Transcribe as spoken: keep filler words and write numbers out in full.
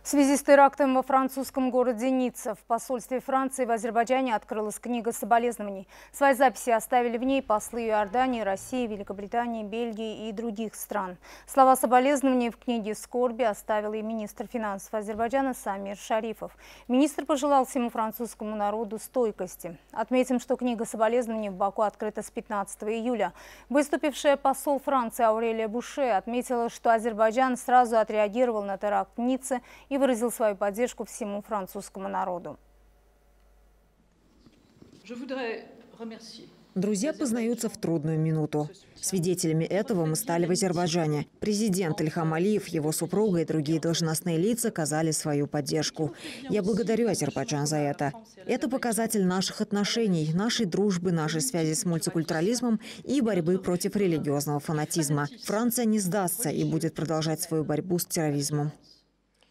В связи с терактом во французском городе Ницца в посольстве Франции в Азербайджане открылась книга соболезнований. Свои записи оставили в ней послы Иордании, России, Великобритании, Бельгии и других стран. Слова соболезнований в книге скорби оставил и министр финансов Азербайджана Самир Шарифов. Министр пожелал всему французскому народу стойкости. Отметим, что книга соболезнований в Баку открыта с пятнадцатого июля. Выступившая посол Франции Аурелия Буше отметила, что Азербайджан сразу отреагировал на теракт в Ницце и выразил свою поддержку всему французскому народу. Друзья познаются в трудную минуту. Свидетелями этого мы стали в Азербайджане. Президент Ильхам Алиев, его супруга и другие должностные лица оказали свою поддержку. Я благодарю Азербайджан за это. Это показатель наших отношений, нашей дружбы, нашей связи с мультикультурализмом и борьбы против религиозного фанатизма. Франция не сдастся и будет продолжать свою борьбу с терроризмом.